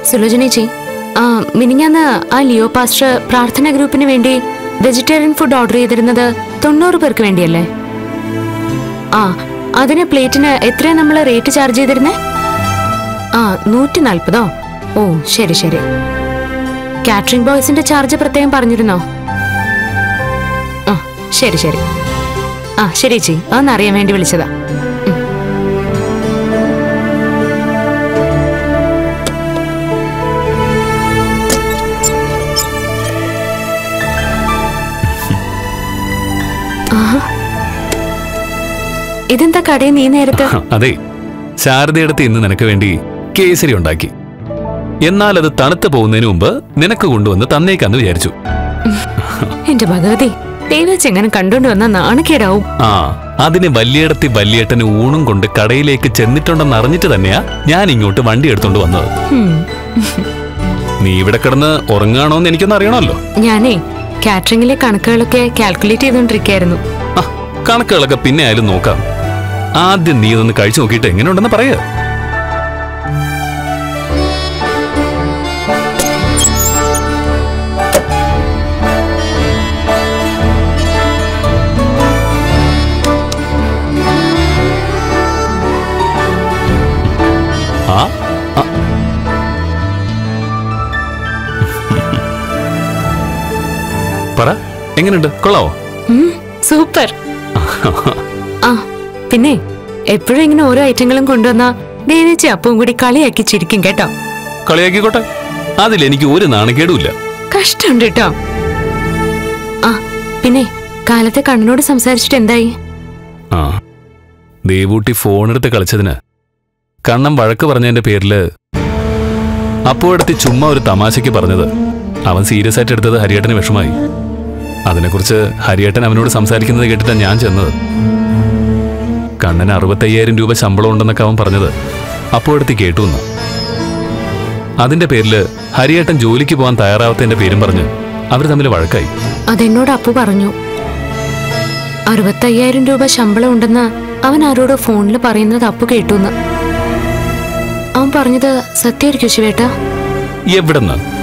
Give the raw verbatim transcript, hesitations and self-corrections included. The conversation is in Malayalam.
സുലോചനേച്ചി, ആ മിനിഞ്ഞാന്ന് ആ ലിയോ പാസ്റ്റർ പ്രാർത്ഥന ഗ്രൂപ്പിന് വേണ്ടി വെജിറ്റേറിയൻ ഫുഡ് ഓർഡർ ചെയ്തിരുന്നത് തൊണ്ണൂറ് പേർക്ക് വേണ്ടിയല്ലേ? ആ അതിന് പ്ലേറ്റിന് എത്രയാ നമ്മൾ റേറ്റ് ചാർജ് ചെയ്തിരുന്നേ? ആ നൂറ്റി നാൽപ്പതോ? ഓ ശരി ശരി. കാറ്ററിംഗ് ബോയ്സിന്റെ ചാർജ് പ്രത്യേകം പറഞ്ഞിരുന്നോ? ആ ശരി ശരി. ആ ശരി ചേച്ചി, അതൊന്നറിയാൻ വേണ്ടി വിളിച്ചതാ. ഇതെന്താ കടയിൽ നീ നേരത്തെ? അതെ, ശാരദയെടുത്ത് ഇന്ന് നിനക്ക് വേണ്ടി കേസരി ഉണ്ടാക്കി. എന്നാൽ അത് തണുത്ത് പോകുന്നതിന് മുമ്പ് നിനക്ക് കൊണ്ടുവന്ന് തന്നേക്കാന്ന് വിചാരിച്ചു. എന്റെ ഭഗവതി, ദൈവച്ചെങ്ങനെ കണ്ടോണ്ട് വന്ന നാണക്കേടാവും. ആ അതിന് വല്യേടത്തി വല്യേട്ടന് ഊണും കൊണ്ട് കടയിലേക്ക് ചെന്നിട്ടുണ്ടെന്ന് അറിഞ്ഞിട്ട് തന്നെയാ ഞാൻ ഇങ്ങോട്ട് വണ്ടി എടുത്തോണ്ട് വന്നത്. നീ ഇവിടെ കിടന്ന് ഉറങ്ങാണോന്ന് എനിക്കൊന്ന് അറിയണമല്ലോ. ഞാനേ കാറ്ററിംഗിലെ കണക്കുകളൊക്കെ കാൽക്കുലേറ്റ് ചെയ്തോണ്ടിരിക്കായിരുന്നു. ആ കണക്കുകളൊക്കെ പിന്നെ ആയാലും നോക്കാം. ആദ്യം നീ ഇതൊന്ന് കഴിച്ചു നോക്കിയിട്ട് എങ്ങനെയുണ്ടെന്ന് പറയാ. പറ, എങ്ങനെയുണ്ട്? കൊള്ളാവോ? സൂപ്പർ. ആ പിന്നെ എപ്പോഴും ഇങ്ങനെ ഓരോ ഐറ്റങ്ങളും കൊണ്ടുവന്നാ ദേവേച്ചി അപ്പവും കൂടി കളിയാക്കി ചിരിക്കും കേട്ടോ. കളിയാക്കിക്കോട്ടെ, അതിലെനിക്ക് ഒരു നാണക്കേടുമില്ല. കഷ്ടമുണ്ട് കേട്ടോ. ആ പിന്നെ കാലത്തെ കണ്ണനോട് സംസാരിച്ചിട്ട് എന്തായി? ആ ദേവൂട്ടി ഫോണെടുത്ത് കളിച്ചതിന് കണ്ണൻ വഴക്ക് പറഞ്ഞതിന്റെ പേരില് അപ്പോഴത്തെ ചുമ്മാ ഒരു തമാശയ്ക്ക് പറഞ്ഞത് അവൻ സീരിയസ് ആയിട്ട് എടുത്തത് ഹരിയേട്ടന് വിഷമായി. അതിനെക്കുറിച്ച് ഹരിയേട്ടൻ അവനോട് സംസാരിക്കുന്നത് കേട്ടിട്ടാണ് ഞാൻ ചെന്നത്. കണ്ണന് അറുപത്തയ്യായിരം രൂപ ശമ്പളം ഉണ്ടെന്നൊക്കെ അവൻ പറഞ്ഞത് അപ്പോഴത്തെ കേട്ടു എന്ന്. അതിന്റെ പേരില് ഹരിയേട്ടൻ ജോലിക്ക് പോകാൻ തയ്യാറാവാത്തതിന്റെ പേരും പറഞ്ഞ് അവർ തമ്മിൽ വഴക്കായി. അതെന്നോട് അപ്പു പറഞ്ഞു. അറുപത്തയ്യായിരം രൂപ ശമ്പളം ഉണ്ടെന്ന് അവൻ ആരോടോ ഫോണിൽ പറയുന്നത് അപ്പു കേട്ടു എന്ന്. അവൻ പറഞ്ഞത് സത്യമായിരിക്കും ശിവേട്ടാ? എവിടെന്ന്?